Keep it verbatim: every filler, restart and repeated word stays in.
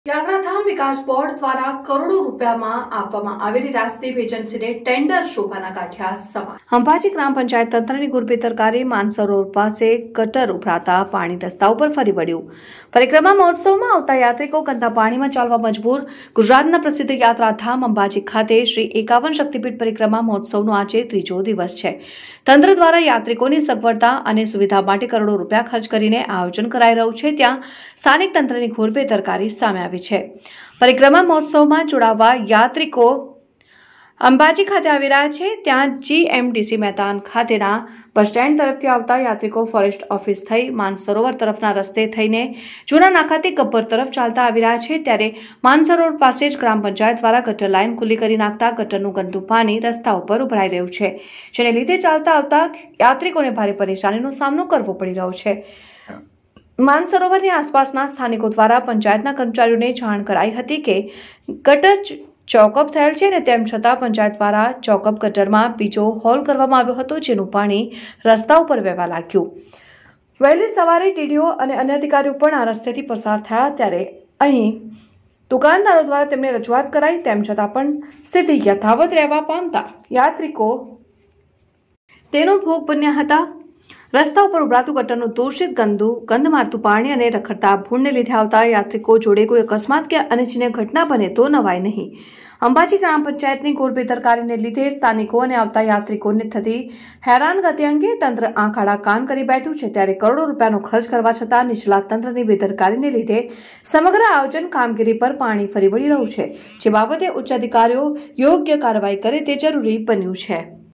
યાત્રાધામ વિકાસ બોર્ડ દ્વારા કરોડો રૂપિયામાં આપવામાં આવેલી રાજદીપ એજન્સીને ટેન્ડર શોભાના કાઢ્યા સમાન. અંબાજી ગ્રામ પંચાયત તંત્રની ગુરબેદરકારી માનસરોવર પાસે ગટર ઉભરાતા પાણી રસ્તા ઉપર ફરી વળ્યું. પરિક્રમા મહોત્સવમાં આવતા યાત્રિકો ગંદા પાણીમાં ચાલવા મજબૂર. ગુજરાતના પ્રસિદ્ધ યાત્રાધામ અંબાજી ખાતે શ્રી એકાવન શક્તિપીઠ પરિક્રમા મહોત્સવનો આજે ત્રીજો દિવસ છે. તંત્ર દ્વારા યાત્રિકોની સગવડતા અને સુવિધા માટે કરોડો રૂપિયા ખર્ચ કરીને આયોજન કરાઈ રહ્યું છે, ત્યાં સ્થાનિક તંત્રની ઘોર બેદરકારી સામે આવી છે. પરિક્રમા મહોત્સવમાં જોડાવા યાત્રિકો અંબાજી ખાતે આવી રહ્યા છે, ત્યાં જીએમડીસી મેદાન ખાતેના બસ સ્ટેન્ડ તરફથી આવતા યાત્રિકો ફોરેસ્ટ ઓફિસ થઈ માનસરોવર તરફના રસ્તે થઈને જૂના નાકાથી ગબ્બર તરફ ચાલતા આવી રહ્યા છે. ત્યારે માનસરોવર પાસે જ ગ્રામ પંચાયત દ્વારા ગટર લાઇન ખુલ્લી કરી નાખતા ગટરનું ગંદુ પાણી રસ્તા ઉપર ઉભરાઈ રહ્યું છે, જેને લીધે ચાલતા આવતા યાત્રિકોને ભારે પરેશાનીનો સામનો કરવો પડી રહ્યો છે. માનસરોવરની આસપાસના સ્થાનિકો દ્વારા પંચાયતના કર્મચારીઓને જાણ કરાઈ હતી કે ગટર ચોકઅપ થયેલ છે, અને તેમ છતાં પંચાયત દ્વારા ચોકઅપ ગટરમાં બીજો હોલ કરવામાં આવ્યો હતો, જેનું પાણી રસ્તા ઉપર વહેવા લાગ્યું. વહેલી સવારે ટીડીઓ અને અન્ય અધિકારીઓ પણ આ રસ્તેથી પસાર થયા, ત્યારે અહીં દુકાનદારો દ્વારા તેમને રજૂઆત કરાઈ, તેમ છતાં પણ સ્થિતિ યથાવત રહેવા પામતા યાત્રિકો તેનો ભોગ બન્યા હતા. રસ્તા ઉપર ઉભરાતું ગટરનું દૂષિત ગંદુ ગંધ મારતું પાણી અને રખડતા ભૂંડને લીધે આવતા યાત્રિકો જોડે કોઈ અકસ્માત કે અનિચ્છનીય ઘટના બને તો નવાય નહીં. અંબાજી ગ્રામ પંચાયતની ઘોર બેદરકારીને લીધે સ્થાનિકો અને આવતા યાત્રિકોને થતી હેરાનગતિ અંગે તંત્ર આંખ આડા કાન કરી બેઠું છે. ત્યારે કરોડો રૂપિયાનો ખર્ચ કરવા છતાં નિષ્ણાત તંત્રની બેદરકારીને લીધે સમગ્ર આયોજન કામગીરી પર પાણી ફરી વળી રહ્યું છે, જે બાબતે ઉચ્ચ અધિકારીઓ યોગ્ય કાર્યવાહી કરે તે જરૂરી બન્યું છે.